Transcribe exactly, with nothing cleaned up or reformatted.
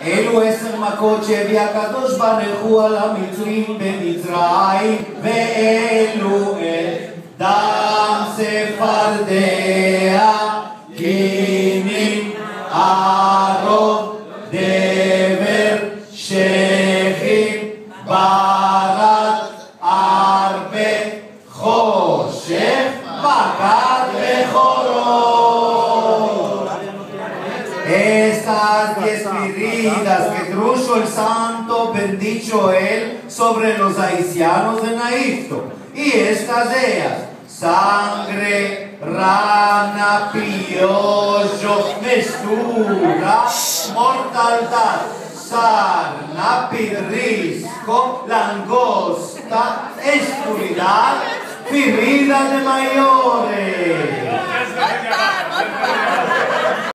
אלו עשר מכות שהביא הקדוש ברוך הוא על המצרים במצרים, ואלו את דם צפרדע, כינים, ערוב, דבר, שכין, ברד, ארבה, חושך, בקר וחורות. Estas diez feridas que trujo el santo bendito él sobre los haitianos en Egipto. Y estas ellas, sangre, rana, piollo, mestura, mortandad, sarna, pirrisco, langosta, escuridad, feridas de mayores.